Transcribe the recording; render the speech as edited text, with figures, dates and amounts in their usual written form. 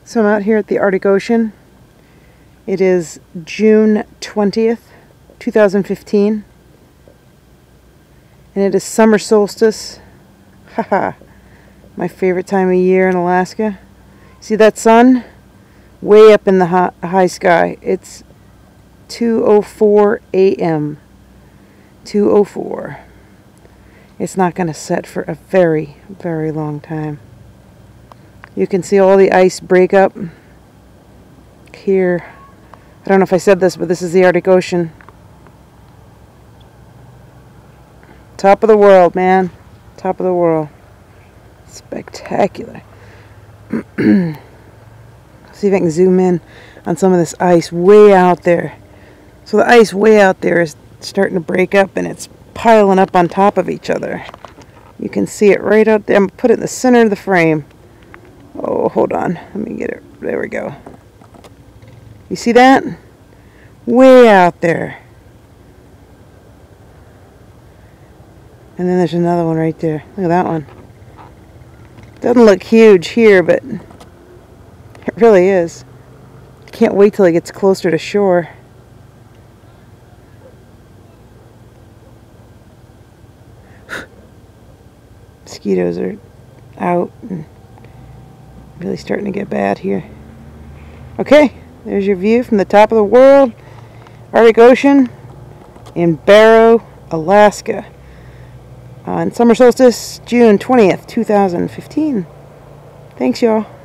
So I'm out here at the Arctic Ocean. It is June 20th, 2015. And it is summer solstice. Haha. My favorite time of year in Alaska. See that sun? Way up in the high sky. It's 2:04 a.m. 2:04. It's not going to set for a very, very long time. You can see all the ice break up here. I don't know if I said this, but this is the Arctic Ocean. Top of the world, man. Top of the world. Spectacular. See if I can zoom in on some of this ice way out there. So the ice way out there is starting to break up and it's piling up on top of each other. You can see it right out there. I'm going to put it in the center of the frame. Oh, hold on. Let me get it. There we go. You see that? Way out there. And then there's another one right there. Look at that one. Doesn't look huge here, but it really is. Can't wait till it gets closer to shore. Mosquitoes are out and really starting to get bad here. Okay, there's your view from the top of the world, Arctic Ocean in Barrow, Alaska. On summer solstice, June 20th, 2015. Thanks, y'all.